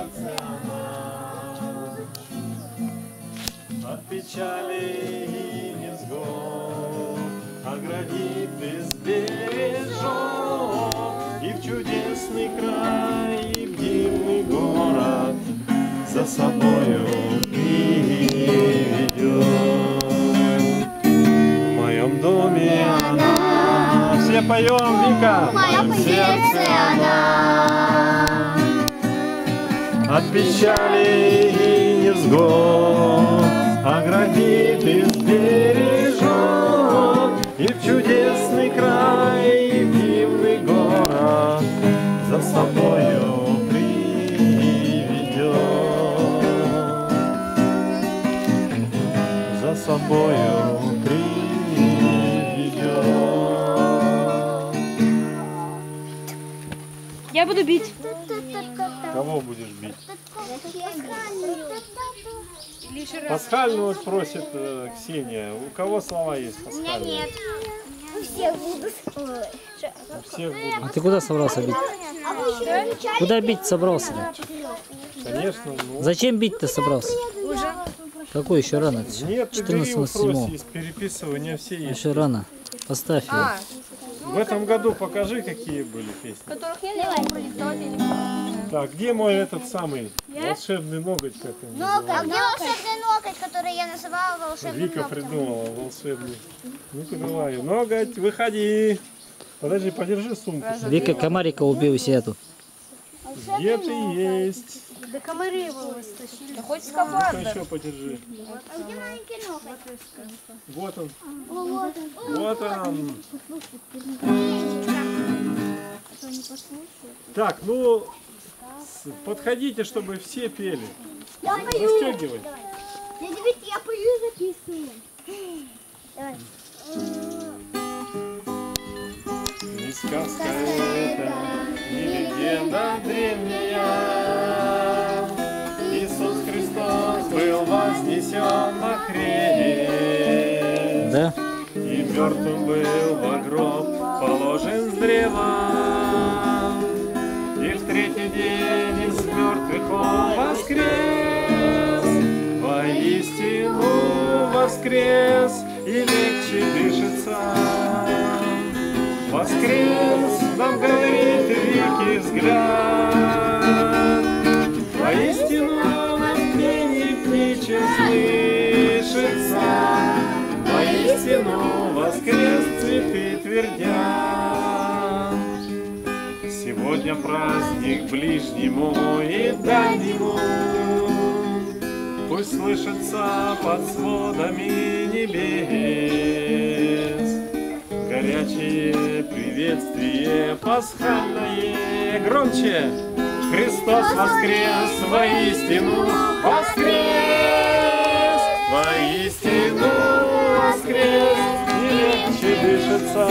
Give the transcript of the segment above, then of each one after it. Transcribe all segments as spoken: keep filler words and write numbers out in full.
сердце она, от печали и невзгод оградит и сбережет, и в чудесный край, и в дивный город за собою приведет. В моем доме она, все поем, Вика, В моем сердце она, от печали и невзгод оградит и сбережет, и в чудесный край, и в дивный город за собою приведет. За собою приведет. Я буду бить. Кого будешь бить? Пасхальную вот просит э, Ксения. У кого слова есть пасхальные? нет. У всех будут. У всех будут. А ты куда собрался бить? Куда бить собрался? Конечно. Ну, Зачем бить-то собрался? Какой еще рано? нет, ты бери четырнадцатого вопрос седьмого. из переписывания все есть. Еще рано. Поставь его. А, В этом году покажи, какие были песни. которых я не помню. Так, где мой этот самый волшебный ноготь, как он А называется? где волшебный ноготь, который я называла волшебным Вика ногтем? придумала волшебный. Ну-ка давай, ноготь, выходи. Подожди, подержи сумку. Вика комарика убил и себя тут. Где ты есть? Да комары его стащили. Да хоть Ну-ка скафандр. еще подержи. А где маленький ноготь? Вот он. Вот он. Вот он. Так, ну, с- подходите, чтобы все пели. Я пою. Застегивай. Дядя Витя, я пою и записываю. Давай. Не сказка это, не легенда древняя. Иисус Христос был вознесен на крест. Да? И мертвым был во гроб положен с древа. И в третий день из мертвых он воскрес. Воистину воскрес, и легче дышится. Воскрес, нам говорит великий взгляд. Воистину на пении птичьем слышится. Воистину воскрес, цветы твердят. Сегодня праздник ближнему и дальнему. Пусть слышится под сводами небес горячее приветствие пасхальное. Громче! Христос воскрес, воистину воскрес! Воистину воскрес, и легче дышится.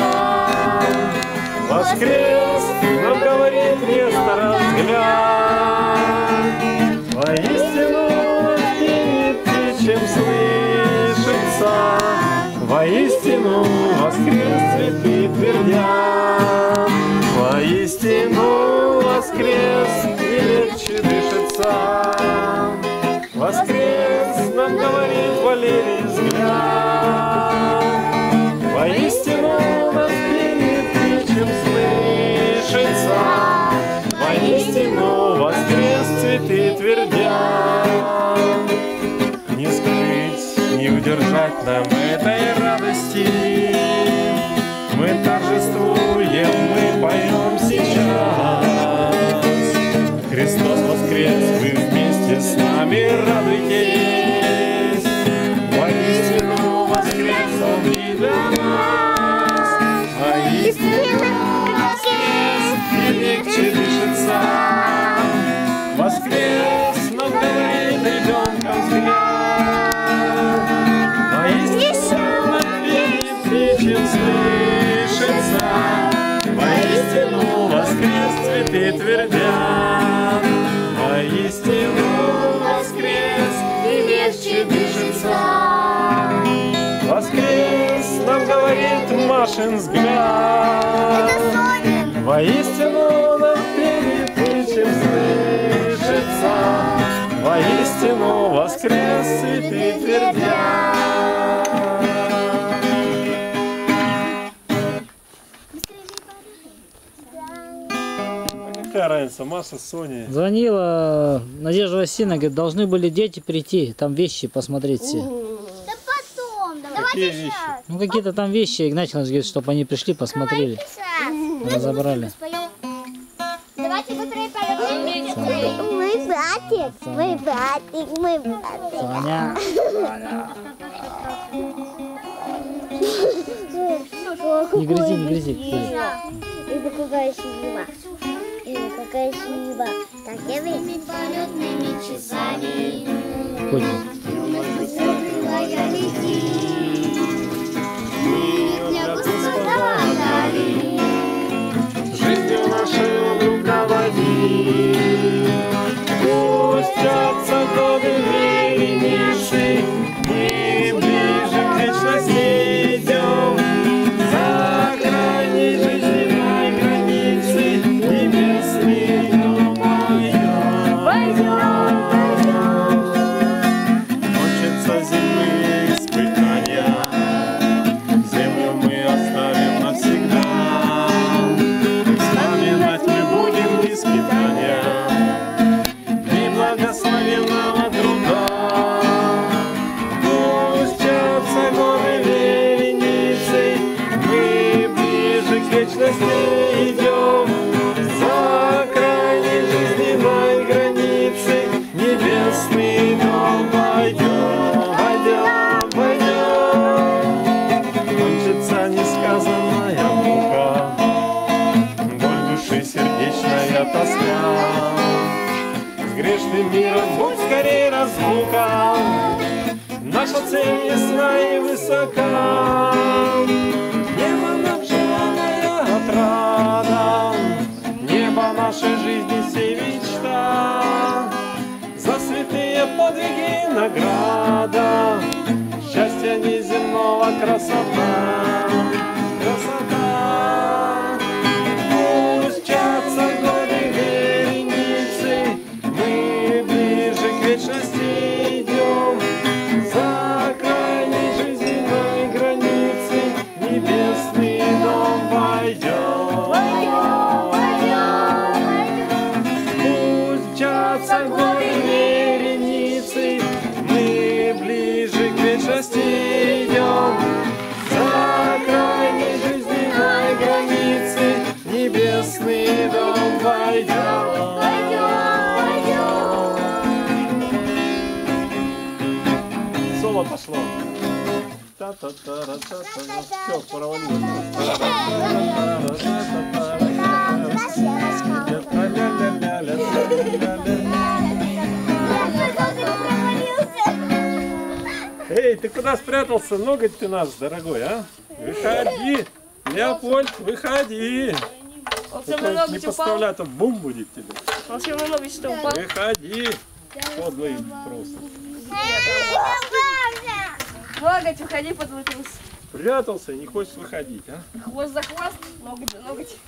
Воскрес, нам говорит Нестора взгляд. Воистину пенит птичьем слышится. Воистину воскрес, цветы твердят. Воистину воскрес, и легче дышится. Воскрес, нам говорит Валерий взгляд. Воистину нас пенит птичьем слышится. Воистину воскрес, цветы твердят. Не скрыть, не удержать нам этой радости. Мы торжествуем, мы поем сейчас. Христос воскрес, вы вместе с нами радуйтесь. Воистину воскрес Он и для нас. Воистину воскрес, и легче дышится. Воскрес, нам говорит ребенка взгляд. Воистину на пении птичьем слышится. Воистину воскрес, цветы твердят. Воистину воскрес, и легче дышится. Воскрес, нам говорит Машин взгляд. Воистину на пении птичьем слышится. разница, Маша с Соней. Звонила Надежда Васильевна, говорит, должны были дети прийти, там вещи посмотреть все. Да потом, Какие давайте вещи? сейчас. Ну какие-то там вещи, Игнатьевна говорит, чтобы они пришли, посмотрели, разобрали. Давайте быстрее поем. Мой братик, мой братик, мой братик. Соня, не грызи, не грызи. Это какая сила. Это какая сила. Так, я ведь полетными часами. Ходим. Крылая летит. Мы Для от Господа дали. Жизнью нашей руководи. Пустятся годы вереницы, и ближе к вечности идем. За крайней жизненной границей небесный дом пойдем. Пойдем, пойдем. Кончатся земные испытания, землю мы оставим навсегда. Вспоминать мы будем испытания и благословенного труда. Пустятся горы вереницей, мы ближе к вечности идем. За крайней жизненной границей небесный дом пойдем, пойдем, пойдем. Кончится несказанная мука, боль души, сердечная тоска. С грешным миром будь скорее разлука, наша цель ясна и высока. Небо нам желанная отрада, небо нашей жизни сей мечта. За святые подвиги награда, счастья неземного красота, красота. Пустятся годы вереницы, мы ближе к вечности идем. За крайней жизненной границей небесный дом пойдем. Пустятся годы вереницы, мы ближе к вечности идем. За крайней жизненной границей небесный дом пойдем. Соло пошло. Все, провалилось. Эй, ты куда спрятался? Ноготь ты наш, дорогой, а? Выходи, Леопольд, выходи. Он Только со мной не ноготь упал. поставляй, а то бум будет тебе. Он со мной ноготь что упал. Выходи. Подлый просто. Ноготь, уходи, подвыкнулся. Прятался и не хочешь выходить, а? Хвост за хвост, ноготь за ноготь.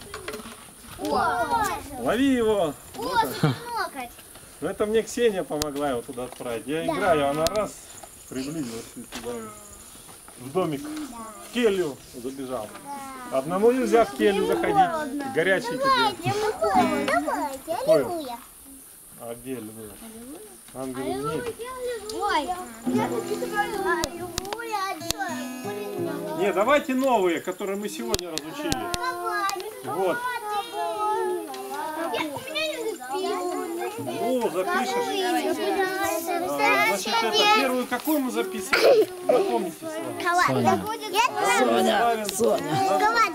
Лови его. Вот он. Ноготь. Ну это мне Ксения помогла его туда отправить. Я играю, она раз приблизилась и туда, в домик, в келью забежал. Одному нельзя в келью заходить, горячий тебе. Давайте, Ой. аллилуйя. А где аллилуйя? Ангелы в небе. Ой, я тут аллилуйя, а Не, давайте новые, которые мы сегодня разучили. Вот. Ну, запишешь. А, значит, это первую какую мы записывали? Напомните слова. Соня, Соня.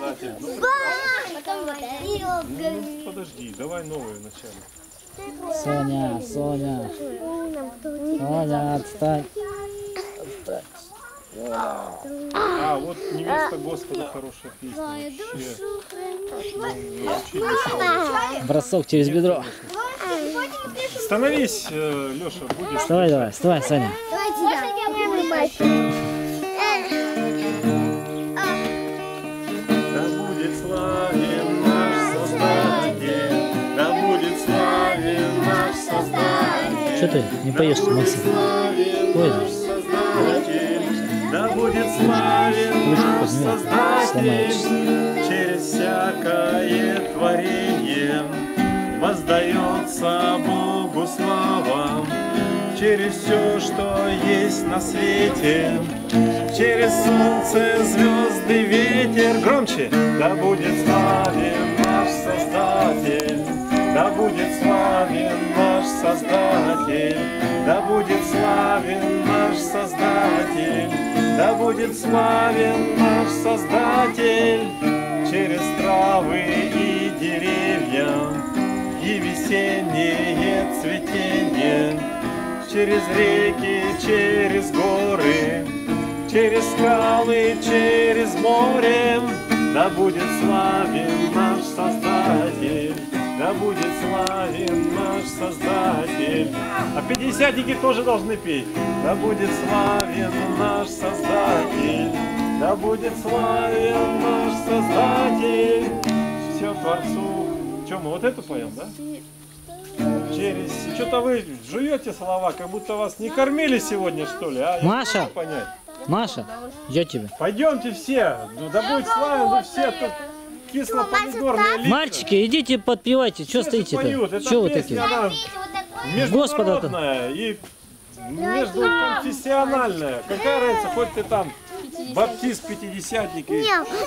Ну, подожди, давай новые вначале. Соня, Соня. Соня, отстань. Отстань. А, вот невеста Господа, хорошая песня. Вообще. Бросок через бедро. Становись, э, Леша, будешь. Вставай, давай, вставай, Соня. Да будет славен наш Создатель, да будет славен наш Создатель. Что ты не поешь, Максим? Ой, Да будет славен Вышел, наш возьми, Создатель сломаешься. через всякое творение. воздается Богу слава. Через все, что есть на свете, через солнце, звезды, ветер. Громче! Да будет славен наш Создатель, да будет славен наш Создатель, да будет славен наш Создатель, да будет славен наш Создатель. Через травы и деревья и весеннее цветение, через реки, через горы, через скалы, через море, да будет славен наш Создатель, да будет славен наш Создатель. А пятидесятники тоже должны петь. Да будет славен наш Создатель, да будет славен наш Создатель. Все Творцу. Че, мы вот эту поем, да? Через... Что-то вы жуете слова, как будто вас не кормили сегодня, что ли, а? Я Маша! не могу понять. Маша, я тебя. Пойдемте все. Ну, да будет славен, вы все тут кисло-помидорные лица. Мальчики, идите подпевайте. Что Все же стоите-то? поют. Эта Что вы песня, такие? она Господа-то. международная и междуконфессиональная. Какая разница, хоть ты там баптист, пятидесятник и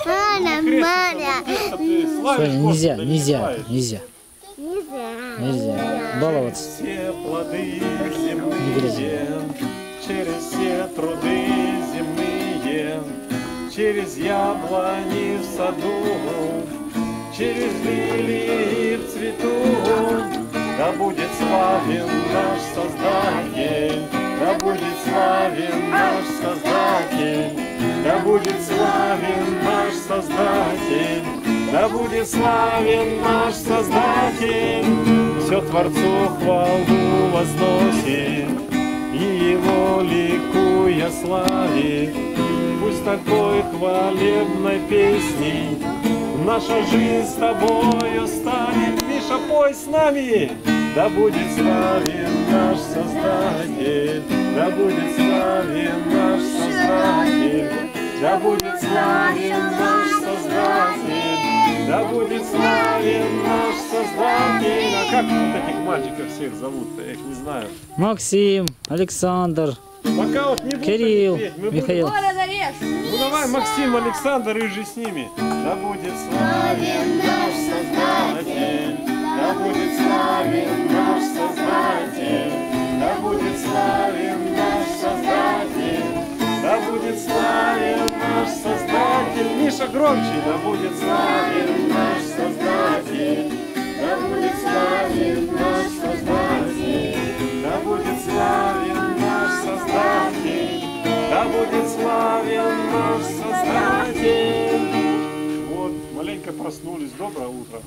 Соня, нельзя, нельзя, нельзя. Нельзя баловаться. Все плоды Не грязи. земные, через все труды земные, через яблони в саду, через лилии в цвету. Да будет славен наш Создатель, да будет славен наш Создатель, да будет славен наш Создатель, да будет славен наш Создатель. Все Творцу хвалу возносит и Его ликуя славит. Пусть такой хвалебной песней наша жизнь с тобою станет. Миша, пой с нами! Да будет славен наш Создатель, да будет славен наш Создатель, да будет славен наш Создатель, да будет славен наш Создатель. А как вот этих мальчиков всех зовут-то? Я их не знаю. Максим, Александр, Пока вот не будем Кирилл, петь, мы Михаил. Коля, зарежь! будем- Ну давай, Максим, Александр, и же с ними. Да будет славен наш Создатель, да будет славен наш Создатель, да будет славен наш Создатель, да будет славен наш Создатель. Миша, громче! Да будет славен наш Создатель, да будет славен наш Создатель, да будет славен наш Создатель, да будет славен наш Создатель. Вот, маленько проснулись. Доброе утро.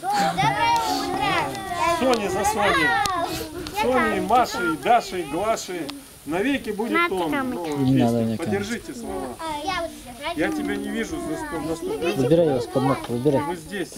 Соня за Соней. Соней, Машей, Дашей, Глашей. Навеки будет он. Новая Не надо песня. мне Подержите слова. Я тебя не вижу за сто на сто процентов. Выбирай его с подножки, выбирай. Вы здесь.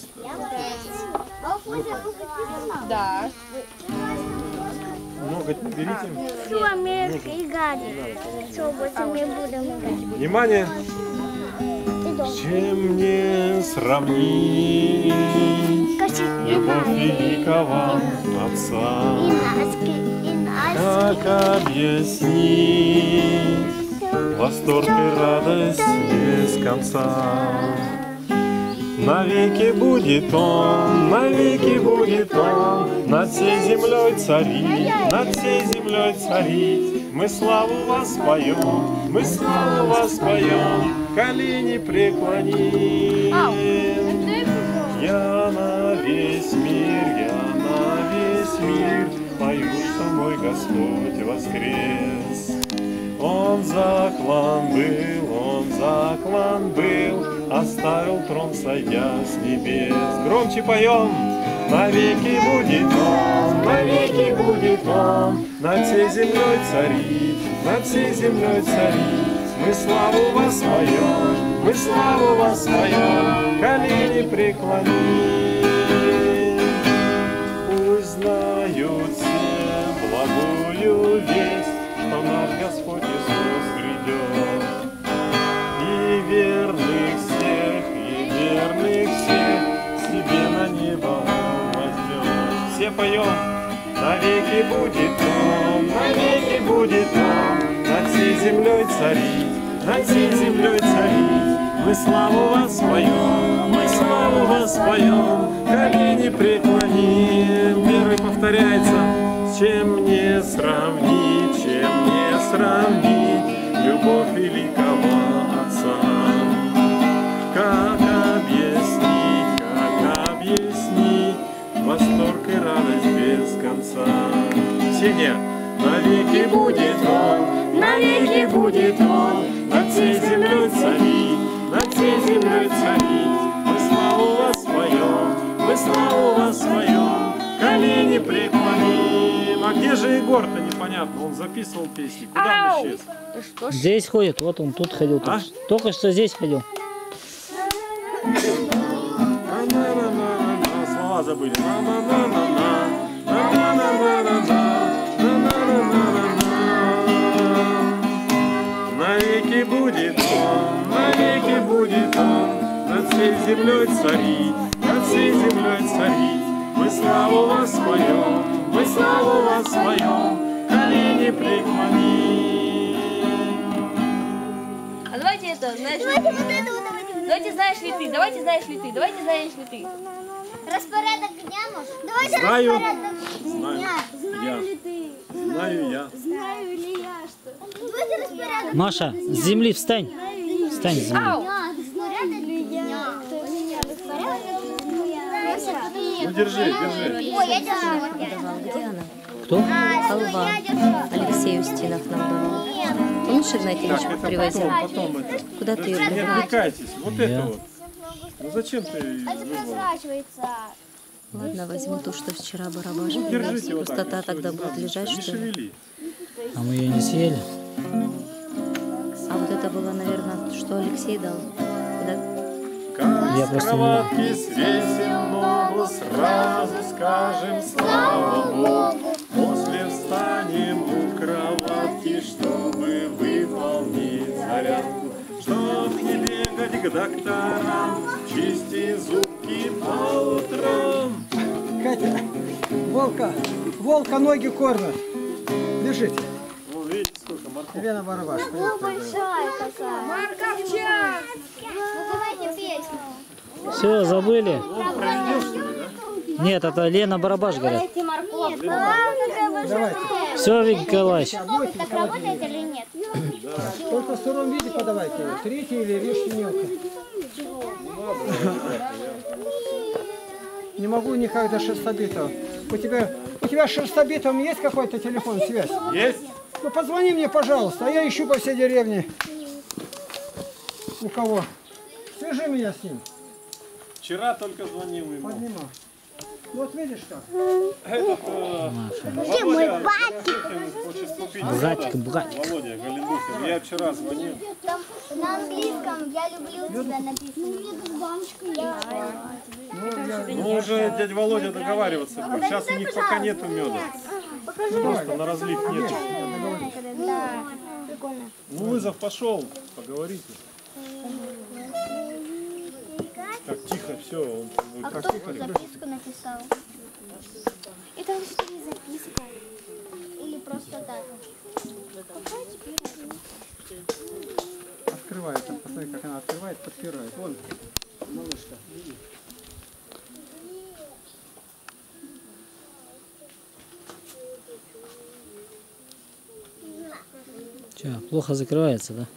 Да. Ноготь не берите. Америка и Гарри. Что, больше не будем играть. Внимание! С чем мне сравнить любовь великого Отца? И носки, и носки. Как объяснить восторг и радость без конца? Навеки будет Он, навеки будет Он, над всей землей царить, над всей землей царить. Мы славу вас поем, мы славу вас поем, колени преклоним. Я на весь мир, я на весь мир пою, что мой Господь воскрес. Он заклан был, он заклан был, оставил трон, сойдя с небес. Громче поем! Навеки будет Он, навеки будет Он, над всей землей царить, над всей землей царить. Мы славу вас поем, мы славу вас поем, колени преклоним. Пусть знают все благую весть, что наш Господь Иисус грядет. И верных всех, и верных всех себе на небо возьмет. все поем. Навеки будет он, навеки будет он, над всей землей царить, над всей землей царить. Мы славу вас поем, мы славу вас поем, колени преклоним. Первый повторяется, с чем мне сравнить, чем мне сравнить любовь великого Отца. Как объяснить, как объяснить восторг и радость без конца. Синя, навеки будет он, навеки будет он, над всей землей царить, над всей землей царить. Мы славу вас поем, мы славу вас поем, колени преклоним. А где же Егор-то, непонятно, он записывал песни, куда он исчез? Здесь ходит, вот он тут ходил. А? Только, только что здесь ходил. На-на-на-на-на. Слова забыли. На-на-на-на-на. На-на-на-на-на. На-на-на-на-на. Навеки будет он, навеки будет он, над всей землей царить, над всей землей царить. Мы славу вас поем, мы славу вас поем, колени преклоним. А давайте это, знаешь ли Давайте ты? вот это вот, давайте вот Давайте знаешь ли ты, давайте знаешь ли ты, давайте знаешь ли ты. это. Распорядок дня, может? Давайте Знаю. распорядок Знаю. дня. Я. Знаю я. Знаю ли я, что? Давайте распорядок Маша, с земли встань. Встань с земли. Ау! дня. Распорядок дня. Распорядок дня. Ну держи, держи. Ой, я держу. Вот я. Где она? Кто? А, что Халва. я держу? Алексей Устинов нам давал. Нет. Помнишь, Игнатьевич, Так, это привозил? потом, потом это. Куда ты ее Не привозил? отвлекайтесь. Вот Я. это вот. Ну зачем ты Это выбрала? прозрачивается. Ладно, возьму ту, что вчера барабаш Ну, принес. держите вот так. Пустота и всё, тогда не будет надо. лежать, Не что ли? шевели. А мы ее не съели. А вот это было, наверное, что Алексей дал. Куда? Как Я с просто не- кроватки свесим ногу, сразу скажем слава Богу. После встанем у кроватки, чтобы выполнить зарядку. Чтоб не бегать к докторам, чисти зубки по утрам. Катя, волка, волка ноги кормят. Лежите. Ну, видите, сколько морковь. Лена Барабаш. Ну, большая какая. Морковча! Ну, давайте песню. Все, забыли? Он проведешь, что ли, да? Нет, это Лена Барабаш, говорят. Нет, главное, Давайте. Все, Виктор Николаевич. так работает или нет? Только в сыром виде подавайте. Третий или режьте мелко. Не могу никак до шерстобитого. У тебя, у тебя с шерстобитовым есть какой-то телефон, связь? Есть? Ну позвони мне, пожалуйста, а я ищу по всей деревне. У кого? Свяжи меня с ним. Вчера только звонил ему. Поднимал. Ну вот видишь как. Этот, э, Где мой Володя батик? Галендухин хочет купить. Братик, этот, братик. Володя Галендухин. Я вчера звонил. Там на английском я люблю тебя написано. С баночкой. Ну уже дядя Володя договариваться будет. Сейчас у них пока нету меда. Просто на разлив нет. Да, прикольно. Ну вызов пошел, поговорите. Так, тихо, все. Он будет А так кто тихо. записку написал? Это вообще записка? Или просто так? Открывает, там, посмотри, как она открывает, подпирает. Вон, малышка. видишь? Че, плохо закрывается, да?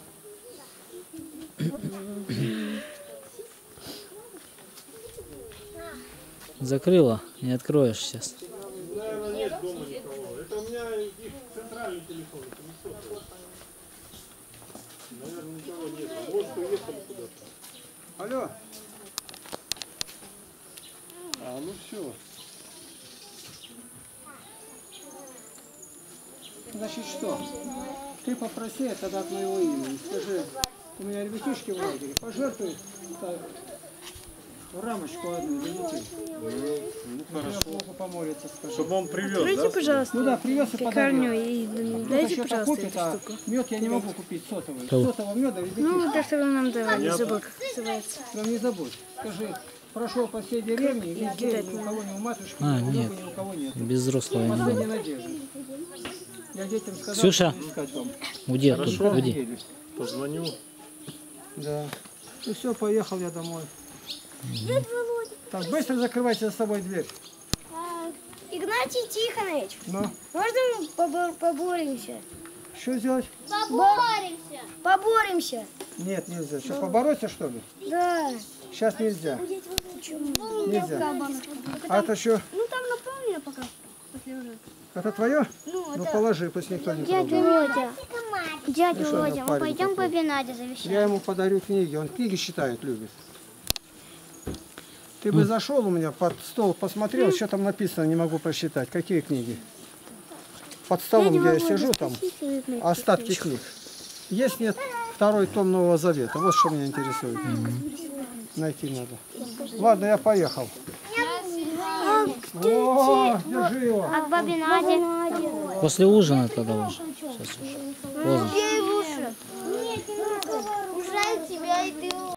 Закрыла, не откроешь сейчас. Наверное, нет дома никого. Это у меня их центральный телефон. Это не сотовый. Наверное, никого нет. Может, уехали куда-то. Алло. А, ну все. Значит, что? Ты попроси тогда от моего имени. Скажи, у меня ребятишки в лагере. Пожертвуй так, рамочку одну для детей. Ну, Я хорошо. плохо помолиться, скажи. Чтобы он привез, да? Пожалуйста, Ну да, привез и пекарню подарил. и Ну, дайте, зачем пожалуйста, купит, эту а штуку. мед я не могу купить сотовый. Кого? Сотового меда ребятишки. Ну, то, что вы нам давали, Понятно. забыл, как называется. Ну не забудь. Скажи, прошел по всей деревне, и везде ни у кого, ни у матушки, А, ни у нет. друга, ни у кого нет. Без взрослого не Последняя было. надежда. Я детям сказал, Ксюша. что искать вам. Уйди оттуда, Хорошо. уйди. Позвоню. Да. Ну все, поехал я домой. Так, быстро закрывайте за собой дверь. А, Игнатий Тихонович, Ну, можно мы побор- поборемся? что сделать? Поборемся. Поборемся. Нет, нельзя. Что, побороться, что ли? Да. Сейчас нельзя. Почему? Нельзя. А это что? Ну там наполнено пока. Это твое? Ну, Ну, положи, пусть никто не Дядя трогает. Водя, дядя Ну, что Водя, за мы парень пойдем такой? по Бенаде завещать. Я ему подарю книги. Он книги читает, любит. Ты бы зашел у меня под стол, посмотрел, что там написано, не могу прочитать. Какие книги? Под столом, где я сижу, там остатки книг. Есть, нет, второй том Нового Завета. Вот что меня интересует. Найти надо. Ладно, я поехал. О, держи его. А к бабе Наде? После ужина тогда уже. Сейчас уже. Поздно. Ей лучше. Нет, не надо. Уже тебя и ты